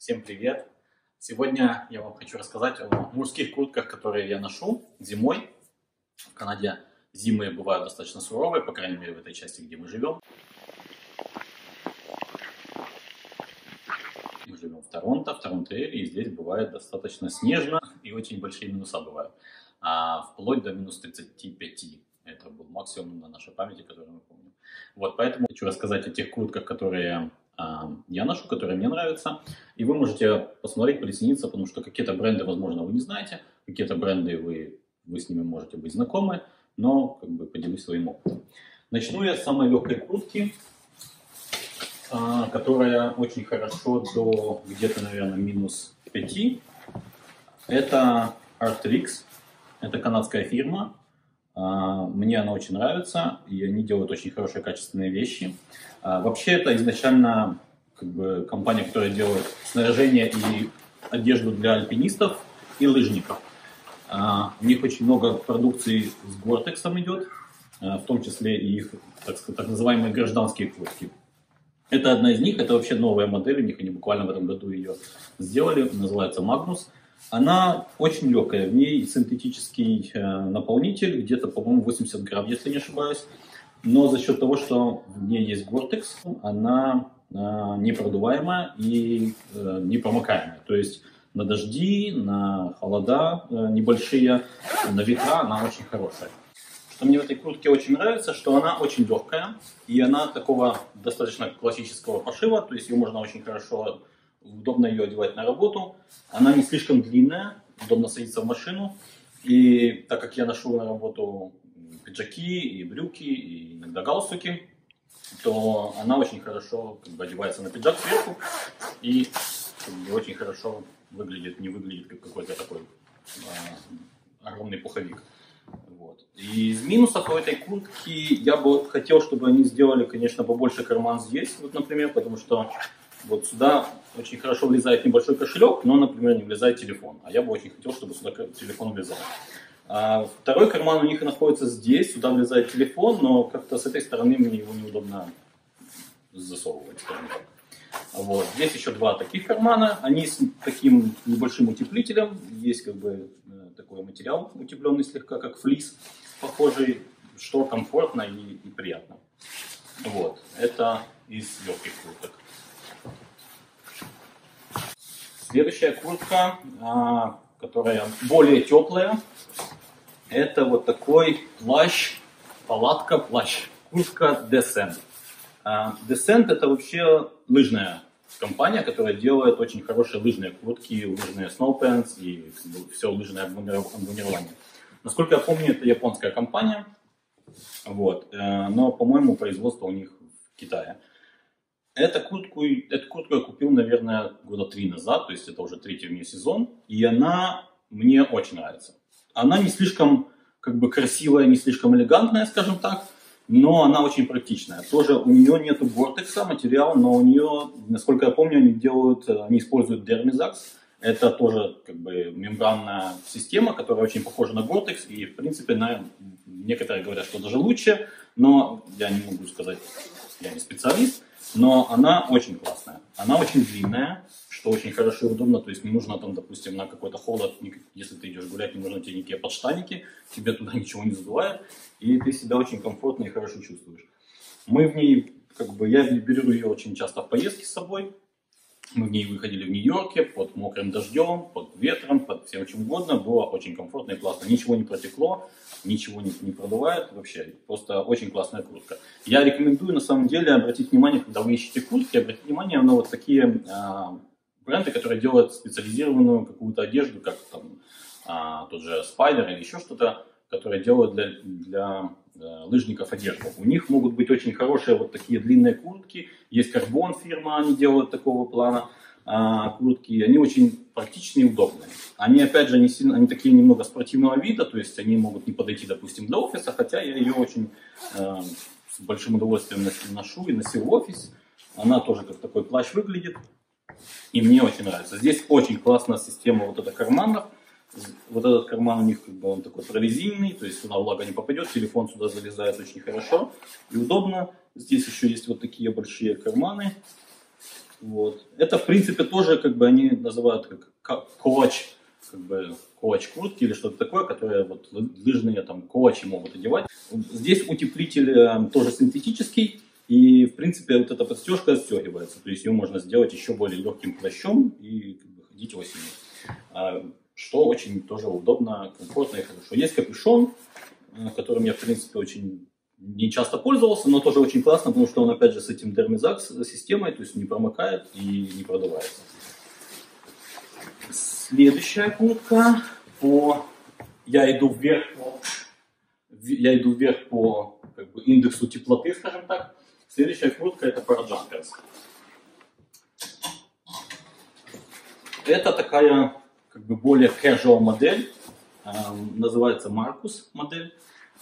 Всем привет! Сегодня я вам хочу рассказать о мужских куртках, которые я ношу зимой. В Канаде зимы бывают достаточно суровые, по крайней мере в этой части, где мы живем. Мы живем в Торонто и здесь бывает достаточно снежно и очень большие минуса бывают. Вплоть до минус 35. Это был максимум на нашей памяти, который мы помним. Вот, поэтому хочу рассказать о тех куртках, которые я ношу, которые мне нравятся. И вы можете посмотреть, присоединиться, потому что какие-то бренды, возможно, вы не знаете, какие-то бренды вы с ними можете быть знакомы, но поделюсь своим опытом. Начну я с самой легкой куртки, которая очень хорошо до где-то, наверное, минус 5. Это Arc'teryx, это канадская фирма. Мне она очень нравится, и они делают очень хорошие, качественные вещи. Вообще, это изначально компания, которая делает снаряжение и одежду для альпинистов и лыжников. У них очень много продукции с Gore-Tex идет, в том числе и их так называемые гражданские куртки. Это одна из них, это вообще новая модель у них, они буквально в этом году ее сделали, называется Magnus. Она очень легкая, в ней синтетический наполнитель, где-то, по-моему, 80 грамм, если не ошибаюсь. Но за счет того, что в ней есть Gore-Tex, она непродуваемая и непромокаемая. То есть на дожди, на холода небольшие, на ветра она очень хорошая. Что мне в этой куртке очень нравится, что она очень легкая, и она такого достаточно классического пошива, то есть ее можно очень хорошо, удобно ее одевать на работу. Она не слишком длинная, удобно садиться в машину. И так как я ношу на работу пиджаки и брюки, и иногда галстуки, то она очень хорошо одевается на пиджак сверху и очень хорошо выглядит, не выглядит как какой-то такой огромный пуховик. Вот. И из минусов у этой куртки я бы хотел, чтобы они сделали, конечно, побольше карман здесь, вот, например, потому что вот сюда очень хорошо влезает небольшой кошелек, но, например, не влезает телефон. А я бы очень хотел, чтобы сюда телефон влезал. Второй карман у них находится здесь, сюда влезает телефон, но как-то с этой стороны мне его неудобно засовывать, скажем так. Вот. Здесь еще два таких кармана, они с таким небольшим утеплителем, есть такой материал утепленный слегка, как флис, похожий, что комфортно и приятно. Вот. Это из легких курток. Следующая куртка, которая более теплая, это вот такой плащ, плащ, куртка Descent. Descent это вообще лыжная компания, которая делает очень хорошие лыжные куртки, лыжные snowpants и все лыжное обмундирование. Насколько я помню, это японская компания, вот, но, по-моему, производство у них в Китае. Эту куртку я купил, наверное, года 3 назад, то есть это уже 3-й у нее сезон, и она мне очень нравится. Она не слишком красивая, не слишком элегантная, скажем так, но она очень практичная. Тоже у нее нету Gore-Tex материала, но у нее, насколько я помню, они используют Dermizax. Это тоже мембранная система, которая очень похожа на Gore-Tex, и в принципе некоторые говорят, что даже лучше, но я не могу сказать, я не специалист. Но она очень классная. Она очень длинная, что очень хорошо и удобно. То есть не нужно там, допустим, на какой-то холод, если ты идешь гулять, не нужно тебе никакие подштанники, тебе туда ничего не задувает, и ты себя очень комфортно и хорошо чувствуешь. Мы в ней, я беру ее очень часто в поездки с собой. Мы в ней выходили в Нью-Йорке под мокрым дождем, под ветром, под всем чем угодно. Было очень комфортно и классно. Ничего не протекло, ничего не продувает вообще. Просто очень классная куртка. Я рекомендую на самом деле обратить внимание, когда вы ищете куртки, обратить внимание на вот такие бренды, которые делают специализированную какую-то одежду, как там тот же Spider или еще что-то, которые делают для лыжников одежду. У них могут быть очень хорошие вот такие длинные куртки. Есть Карбон фирма, они делают такого плана куртки. Они очень практичные и удобные. Они, опять же, они такие немного спортивного вида, то есть они могут не подойти, допустим, для офиса, хотя я ее очень с большим удовольствием ношу и носил в офис. Она тоже как такой плащ выглядит. И мне очень нравится. Здесь очень классная система вот этих карманов. Вот этот карман у них он такой прорезиненный, то есть сюда влага не попадет, телефон сюда залезает очень хорошо и удобно. Здесь еще есть вот такие большие карманы, Вот. Это, в принципе, тоже, как бы, они называют как колач, как бы, колач куртки или что-то такое, которое вот лыжные там колачи могут одевать. Здесь утеплитель тоже синтетический, и, в принципе, вот эта подстежка отстегивается, то есть ее можно сделать еще более легким плащом и как бы, ходить осенью. Что очень тоже удобно, комфортно и хорошо. Есть капюшон, которым я, в принципе, очень не часто пользовался, но тоже очень классно, потому что он, опять же, с этим Dermizax системой, то есть не промокает и не продувается. Следующая куртка я иду вверх по как бы, индексу теплоты, скажем так. Следующая куртка это Parajumpers. Это такая как бы более casual модель, называется Marcus модель.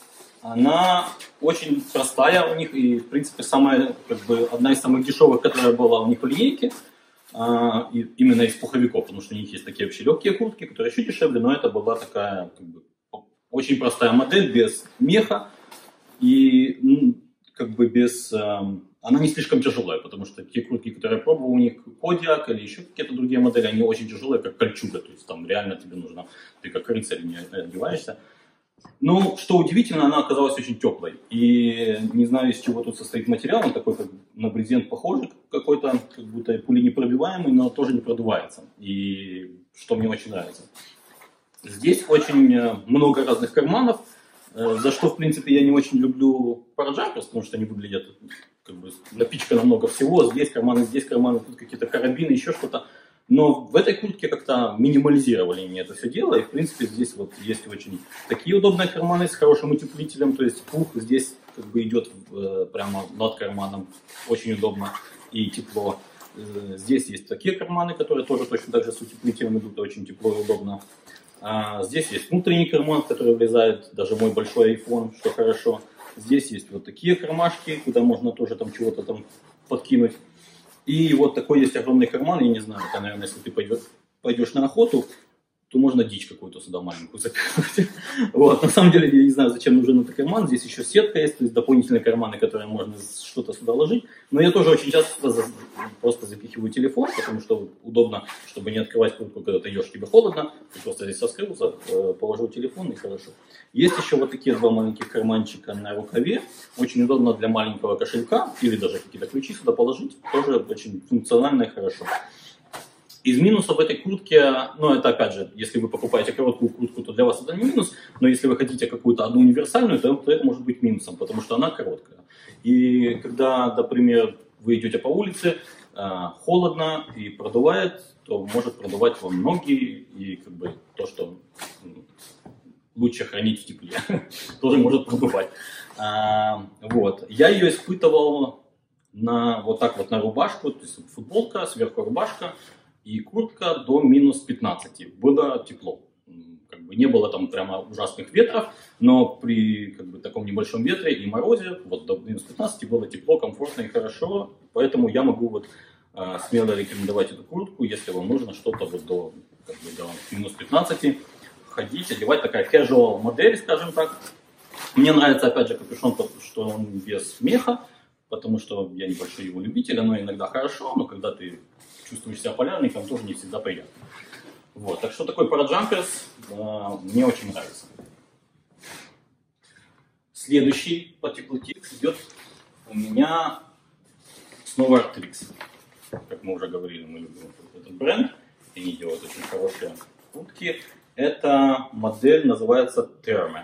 Она очень простая у них и, в принципе, как бы, одна из самых дешевых, которая была у них в линейке, именно из пуховиков, потому что у них есть такие вообще легкие куртки, которые еще дешевле, но это была такая как бы, очень простая модель, без меха и как бы без... Она не слишком тяжелая, потому что те куртки, которые я пробовал, у них Kodiak или еще какие-то другие модели, они очень тяжелые, как кольчуга, то есть там реально тебе нужно, ты как рыцарь не одеваешься. Но, что удивительно, она оказалась очень теплой. И не знаю, из чего тут состоит материал, он такой как на брезент похожий какой-то, как будто пуленепробиваемый, но тоже не продувается. И что мне очень нравится. Здесь очень много разных карманов, за что, в принципе, я не очень люблю Parajumpers, потому что они выглядят как бы напичкано много всего. Здесь карманы, тут какие-то карабины, еще что-то. Но в этой куртке как-то минимализировали мне это все дело. И, в принципе, здесь вот есть очень такие удобные карманы с хорошим утеплителем. То есть пух здесь как бы идет прямо над карманом. Очень удобно и тепло. Здесь есть такие карманы, которые тоже точно так же с утеплителем идут. Очень тепло и удобно. Здесь есть внутренний карман, в который влезает даже мой большой iPhone, что хорошо. Здесь есть вот такие кармашки, куда можно тоже там чего-то там подкинуть. И вот такой есть огромный карман, я не знаю, это, наверное, если ты пойдешь на охоту, то можно дичь какую-то сюда маленькую запихнуть. Вот, на самом деле, я не знаю, зачем нужен этот карман. Здесь еще сетка есть, то есть дополнительные карманы, которые можно что-то сюда ложить. Но я тоже очень часто просто запихиваю телефон, потому что удобно, чтобы не открывать куртку, когда ты идешь, тебе холодно. Ты просто здесь соскрылся, положил телефон и хорошо. Есть еще вот такие два маленьких карманчика на рукаве. Очень удобно для маленького кошелька или даже какие-то ключи сюда положить. Тоже очень функционально и хорошо. Из минусов этой куртки, ну это опять же, если вы покупаете короткую куртку, то для вас это не минус, но если вы хотите какую-то одну универсальную, то это может быть минусом, потому что она короткая. И когда, например, вы идете по улице, холодно и продувает, то может продувать вам ноги и как бы то, что лучше хранить в тепле, тоже может продувать. Вот. Я ее испытывал вот так вот на рубашку, то есть футболка, сверху рубашка, и куртка до минус 15. Было тепло. Как бы не было там прямо ужасных ветров, но при как бы, таком небольшом ветре и морозе вот до минус 15 было тепло, комфортно и хорошо. Поэтому я могу вот, смело рекомендовать эту куртку, если вам нужно что-то вот до минус 15 ходить, одевать. Такая casual модель, скажем так. Мне нравится опять же капюшон, что он без меха, потому что я небольшой его любитель, оно иногда хорошо, но когда ты чувствуешь себя полярником, тоже не всегда приятно. Вот. Так что такой Parajumpers мне очень нравится. Следующий по теплоте идет у меня снова Arc'teryx. Как мы уже говорили, мы любим этот бренд. Они делают очень хорошие куртки. Эта модель называется Therme.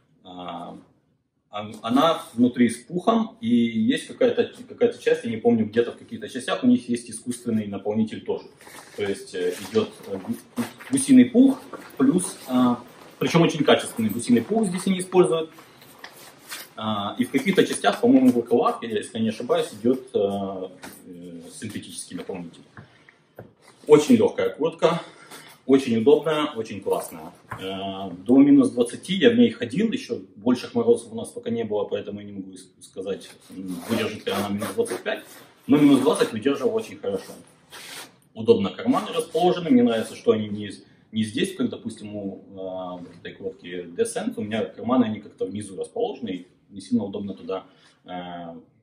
Она внутри с пухом, и есть какая-то часть, я не помню, где-то в каких-то частях у них есть искусственный наполнитель тоже. То есть идет гусиный пух, плюс, причем очень качественный гусиный пух здесь они используют. И в каких-то частях, по-моему, в рукавах, если я не ошибаюсь, идет синтетический наполнитель. Очень легкая куртка. Очень удобная, очень классная. До минус 20 я в ней ходил, еще больших морозов у нас пока не было, поэтому я не могу сказать, выдержит ли она минус 25. Но минус 20 выдерживала очень хорошо. Удобно карманы расположены, мне нравится, что они не здесь, как, допустим, у этой куртки Descent, у меня карманы они как-то внизу расположены, и не сильно удобно туда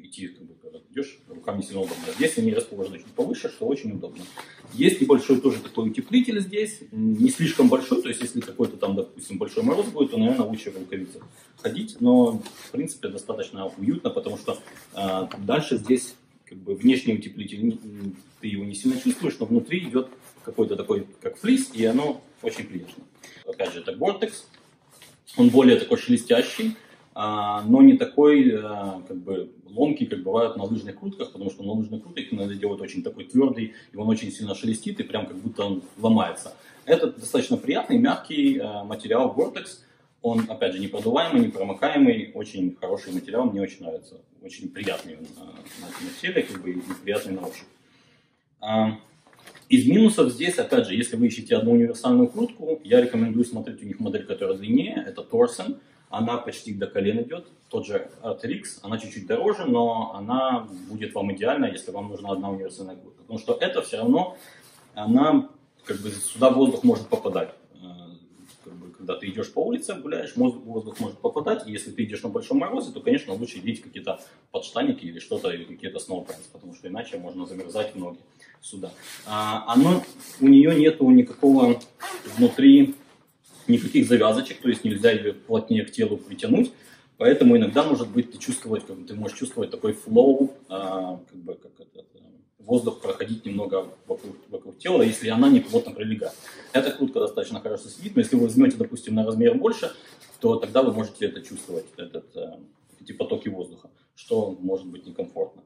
идти, как бы, когда идешь, рукам не сильно удобно. Здесь они расположены чуть повыше, что очень удобно. Есть небольшой тоже такой утеплитель здесь, не слишком большой, то есть если какой-то там, допустим, большой мороз будет, то, наверное, лучше в рукавицах ходить, но, в принципе, достаточно уютно, потому что дальше здесь как бы внешний утеплитель, ты его не сильно чувствуешь, но внутри идет какой-то такой, как флис, и оно очень приятно. Опять же, это Gore-Tex, он более такой шелестящий, но не такой, как бы, ломкий, как бывает на лыжных куртках, потому что на лыжных куртках надо делать очень такой твердый, и он очень сильно шелестит, и прям как будто он ломается. Это достаточно приятный, мягкий материал Gore-Tex. Он, опять же, не продуваемый, не промокаемый, очень хороший материал, мне очень нравится. Очень приятный на теле, как бы, и приятный на ощупь. Из минусов здесь, опять же, если вы ищете одну универсальную куртку, я рекомендую смотреть у них модель, которая длиннее, это Torsen. Она почти до колен идет, тот же RTX, она чуть-чуть дороже, но она будет вам идеальна, если вам нужна одна универсальная куртка. Потому что это все равно, она, как бы, сюда воздух может попадать. Как бы, когда ты идешь по улице, гуляешь, воздух может попадать, и если ты идешь на большом морозе, то, конечно, лучше иметь какие-то подштанники или что-то, или какие-то snowpants, потому что иначе можно замерзать в ноги сюда. У нее нету никакого внутри, никаких завязочек, то есть нельзя ее плотнее к телу притянуть, поэтому иногда может быть ты можешь чувствовать такой флоу, как бы, воздух проходить немного вокруг тела, если она не плотно прилегает. Эта куртка достаточно хорошо сидит, но если вы возьмете, допустим, на размер больше, то тогда вы можете это чувствовать, эти потоки воздуха, что может быть некомфортно.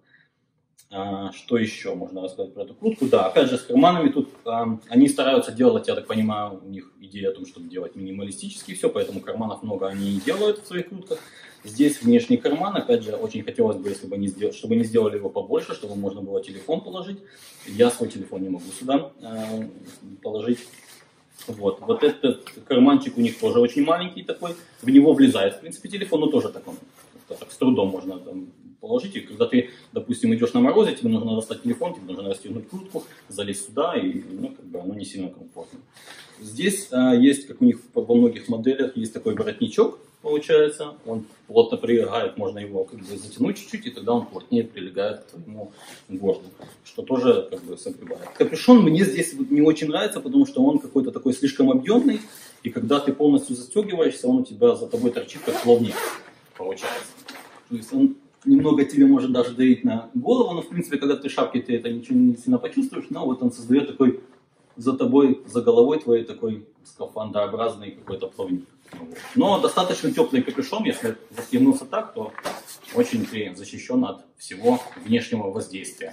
Что еще можно рассказать про эту куртку? Да, опять же, с карманами тут они стараются делать, я так понимаю, у них идея о том, чтобы делать минималистически все, поэтому карманов много они не делают в своих куртках. Здесь внешний карман, опять же, очень хотелось бы, если бы чтобы не сделали его побольше, чтобы можно было телефон положить. Я свой телефон не могу сюда положить. Вот этот карманчик у них тоже очень маленький такой, в него влезает, в принципе, телефон, но тоже так он, так с трудом можно там положить. И когда ты, допустим, идешь на морозе, тебе нужно достать телефон, тебе нужно расстегнуть куртку, залезть сюда, и как бы оно не сильно комфортно. Здесь есть, как у них во многих моделях, есть такой воротничок, получается, он плотно прилегает, можно его как бы затянуть чуть-чуть, и тогда он плотнее прилегает к твоему горлу, что тоже как бы согревает. Капюшон мне здесь не очень нравится, потому что он какой-то такой слишком объемный, и когда ты полностью застегиваешься, он у тебя за тобой торчит, как плавник, получается. То есть он немного тебе может даже давить на голову, но в принципе, когда ты в шапке, ты это ничего не сильно почувствуешь, но вот он создает такой за тобой, за головой твоей такой скафандрообразный какой-то плавник. Но достаточно теплый капюшон, если застегнулся так, то очень ты защищен от всего внешнего воздействия.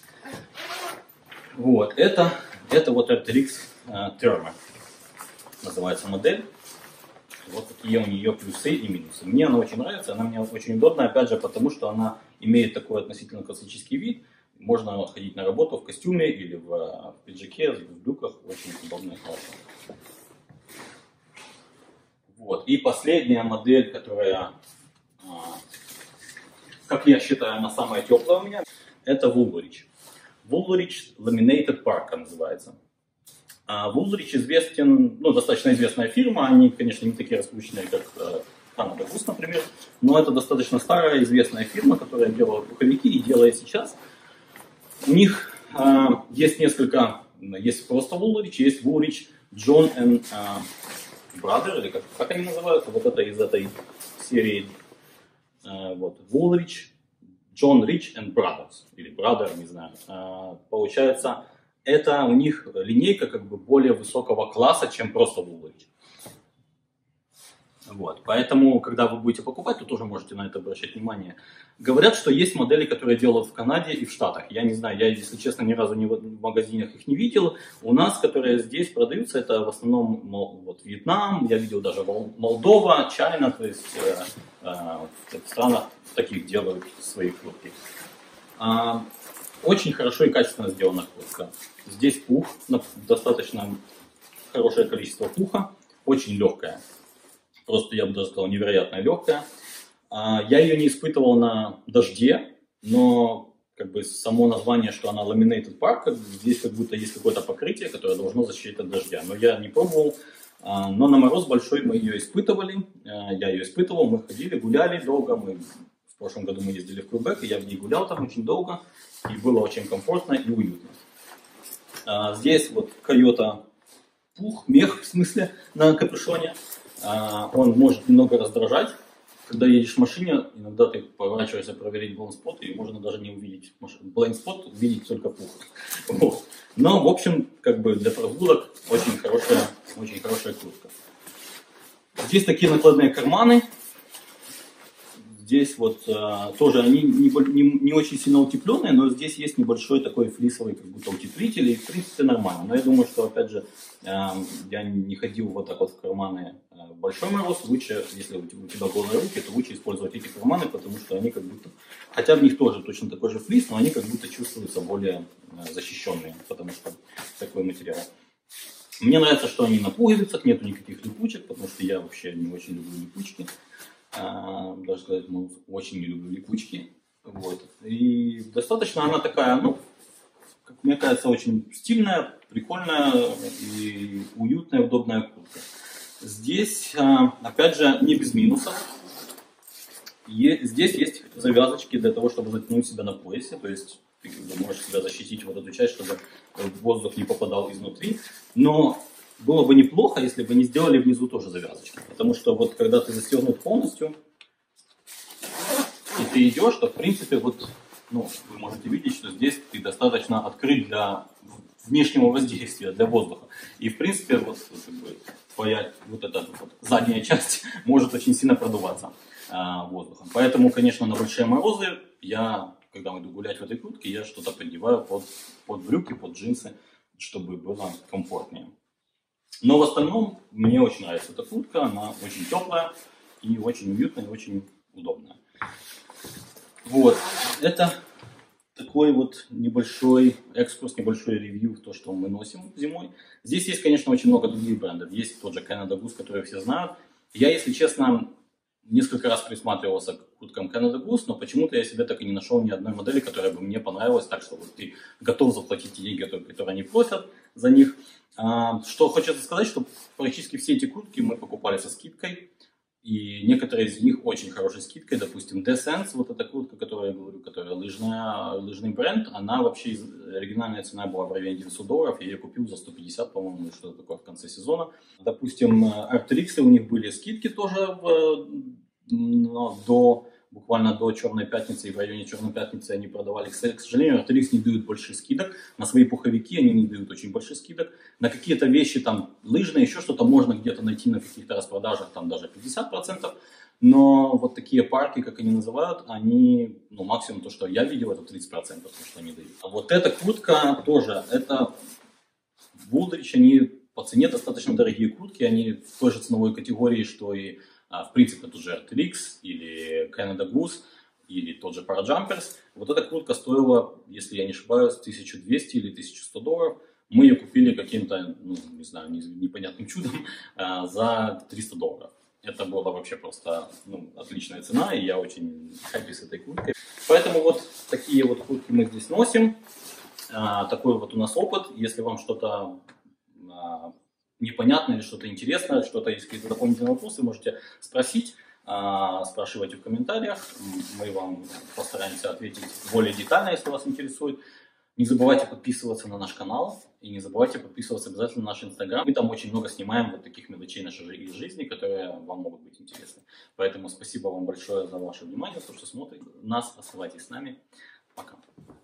Вот, это вот RTX Thermo, называется модель. Вот такие у нее плюсы и минусы. Мне она очень нравится, она мне очень удобная, опять же, потому что она имеет такой относительно классический вид. Можно ходить на работу в костюме или в пиджаке, в брюках, очень удобно и хорошо. Вот. И последняя модель, которая, как я считаю, она самая теплая у меня, это Woolrich. Woolrich Laminated Parka называется. Woolrich известен, достаточно известная фирма, они, конечно, не такие раскрученные, как Canada Goose, например, но это достаточно старая известная фирма, которая делала пуховики и делает сейчас. У них есть есть просто Woolrich, есть Woolrich John and Brother, или как они называются, вот это из этой серии, Woolrich, John Rich and Brothers, или Brother, не знаю, получается, это у них линейка как бы более высокого класса, чем просто Woolrich. Вот. Поэтому, когда вы будете покупать, то тоже можете на это обращать внимание. Говорят, что есть модели, которые делают в Канаде и в Штатах. Я не знаю, я, если честно, ни разу в магазинах их не видел. У нас, которые здесь продаются, это в основном Вьетнам, я видел даже Молдова, Чайна, то есть в странах таких делают свои куртки. Очень хорошо и качественно сделана куртка. Здесь пух, достаточно хорошее количество пуха, очень легкая. Просто, я бы даже сказал, невероятно легкая. Я ее не испытывал на дожде, но как бы само название, что она Laminated Parka, здесь как будто есть какое-то покрытие, которое должно защитить от дождя. Но я не пробовал. Но на мороз большой мы ее испытывали. Я ее испытывал, мы ходили, гуляли долго, мы в прошлом году мы ездили в Квебек, и я в ней гулял там очень долго, и было очень комфортно и уютно. Здесь вот Койота пух, мех в смысле, на капюшоне. Он может немного раздражать. Когда едешь в машине, иногда ты поворачиваешься проверить блайндспот, и можно даже не увидеть блайндспот, увидеть только пух. Вот. Но, в общем, как бы для прогулок очень хорошая куртка. Здесь такие накладные карманы. Здесь вот тоже они не очень сильно утепленные, но здесь есть небольшой такой флисовый как будто утеплитель, и в принципе нормально. Но я думаю, что опять же я не ходил вот так вот в карманы в большой мороз. Лучше, если у тебя голые руки, то лучше использовать эти карманы, потому что они как будто, хотя в них тоже точно такой же флис, но они как будто чувствуются более защищенные, потому что такой материал. Мне нравится, что они на пуговицах, нету никаких липучек, потому что я вообще не очень люблю липучки. Даже сказать, очень не люблю липучки. Вот. И достаточно она такая, ну, как мне кажется, очень стильная, прикольная и уютная, удобная куртка. Здесь, опять же, не без минусов. Здесь есть завязочки для того, чтобы затянуть себя на поясе, то есть ты можешь себя защитить вот эту часть, чтобы воздух не попадал изнутри. Но было бы неплохо, если бы не сделали внизу тоже завязочки. Потому что вот когда ты застегнут полностью, и ты идешь, то в принципе вот, ну, вы можете видеть, что здесь ты достаточно открыт для внешнего воздействия, для воздуха. И в принципе вот как бы, твоя вот эта вот задняя часть может очень сильно продуваться воздухом. Поэтому, конечно, на большие морозы я, когда иду гулять в этой куртке, я что-то поддеваю под брюки, под джинсы, чтобы было комфортнее. Но в остальном мне очень нравится эта куртка, она очень теплая и очень уютная, и очень удобная. Вот, это такой вот небольшой экскурс, небольшой ревью в то, что мы носим зимой. Здесь есть, конечно, очень много других брендов. Есть тот же Canada Goose, который все знают. Я, если честно, несколько раз присматривался к курткам Canada Goose, но почему-то я себе так и не нашел ни одной модели, которая бы мне понравилась, так что вот ты готов заплатить те деньги, которые они просят за них. Что хочется сказать, что практически все эти куртки мы покупали со скидкой, и некоторые из них очень хорошей скидкой. Допустим, Descent, вот эта куртка, которую я говорю, которая лыжный бренд, она вообще, оригинальная цена была в районе $900, я ее купил за 150, по-моему, что-то такое в конце сезона. Допустим, Arc'teryx, у них были скидки тоже буквально до Черной Пятницы, и в районе Черной Пятницы они продавали. К сожалению, Arc'teryx не дают больших скидок. На свои пуховики они не дают очень больших скидок. На какие-то вещи, там, лыжные, еще что-то можно где-то найти на каких-то распродажах, там даже 50%. Но вот такие парки, как они называют, они, ну, максимум то, что я видел, это 30%, то, что они дают. А вот эта куртка тоже, это Wooldridge, они по цене достаточно дорогие куртки, они в той же ценовой категории, что и в принципе, тот же Arc'teryx или Canada Goose или тот же Parajumpers. Вот эта куртка стоила, если я не ошибаюсь, $1200 или $1100. Мы ее купили каким-то, ну, не знаю, непонятным чудом за $300. Это была вообще просто, ну, отличная цена, и я очень хэппи с этой курткой. Поэтому вот такие вот куртки мы здесь носим. Такой вот у нас опыт. Если вам что-то непонятно или что-то интересное, что-то есть какие-то дополнительные вопросы, можете спросить, спрашивайте в комментариях. Мы вам постараемся ответить более детально, если вас интересует. Не забывайте подписываться на наш канал и не забывайте подписываться обязательно на наш Инстаграм. Мы там очень много снимаем вот таких мелочей нашей жизни, которые вам могут быть интересны. Поэтому спасибо вам большое за ваше внимание, за то, что смотрите нас. Оставайтесь с нами. Пока.